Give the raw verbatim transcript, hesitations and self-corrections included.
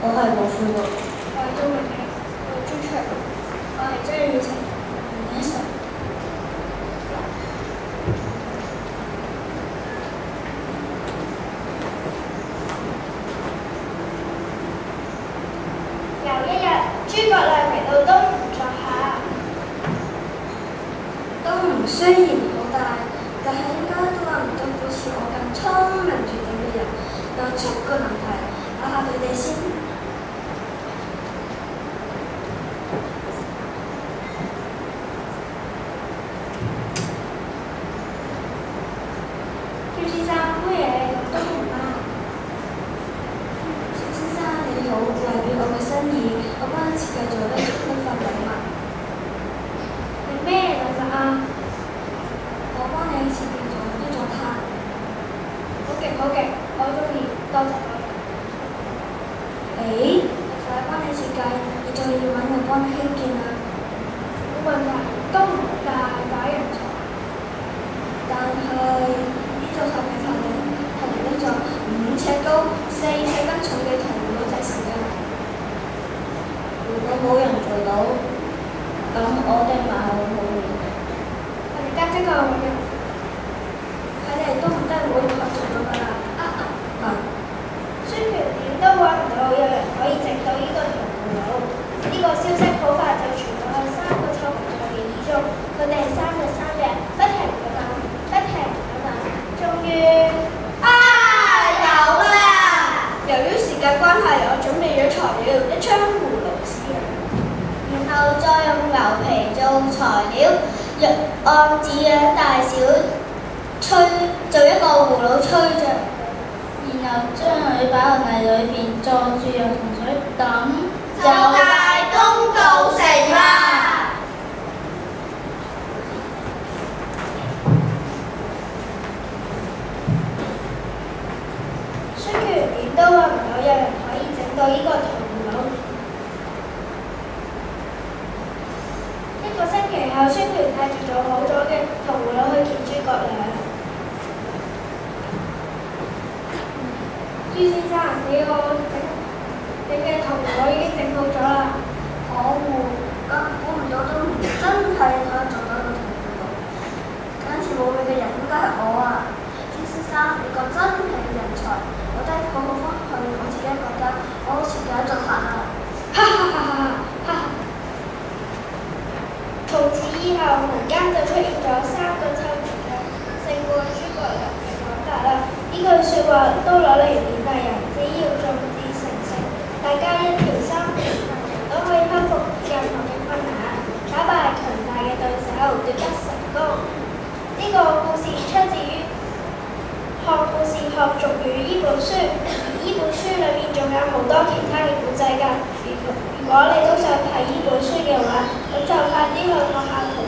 我係黃富樂。 我係鍾永熙。我係朱卓。我係張雨晴。我係 Nisa。有一日，諸葛亮嚟到東吳作客。 東吳雖然好大，但係應該都揾唔到好似我咁聰明絕頂嘅人。有七個難題，考下佢哋先。 朱先生，歡迎你嚟到東吳啦！ 朱先生你好，為表我嘅心意，我幫你設計咗呢一份禮物。 係咩禮物啊？ 我幫你設計咗呢座塔。 好勁好勁，我中意，多謝多謝。 誒，我幫你設計，你仲要揾人幫你興建啊！ 冇問題，東吳大把人才。 但係呢座塔嘅頭頂係由一座五尺高、四十斤重嘅銅鑼製成嘅。 如果冇人做到，咁我哋咪好冇面。 我哋家姐個揾人， 睇嚟都唔得會合作咗㗎啦。啊啊啊！ 孫權點都揾唔到有人可以整到呢個銅鑼。呢個消息好快就傳到去三個臭皮匠嘅耳中，佢哋三日三夜不停咁諗，不停咁諗，終於啊有啦！ 由於時間關係，我準備咗材料，一槍葫蘆絲， 然後再用牛皮做材料，按紙樣大小吹做一個葫蘆吹着，然後將佢擺落泥裏邊，撞住油同水抌，就大功告成啦！ 孫權點都揾唔到有人可以整到呢個銅鑼。一個星期後，孫權帶住做好咗嘅銅鑼去見諸葛亮。朱先生，你個整你嘅銅鑼已經整好咗啦。 可惡！咁估唔到都唔真係可以做到一個銅鑼。今次冇你嘅人應該係我啊！朱先生，你個真係人才！我真係好好翻去我自己覺得，我好似有一座塔啊！ 哈哈哈哈哈哈！從此以後，民間就出現咗三個臭皮匠勝過諸葛亮嘅講法啦。呢句説話都攞嚟勉勵人，只要眾志成城，大家一條心，人人都可以克服任何嘅困難，打敗強大嘅對手，奪得成功。呢、這個故事出自於《學故事學俗語》呢本書，而呢本書裏面仲有好多其他嘅古仔㗎。如果如果你都想睇呢本書嘅話，咁就快啲去學校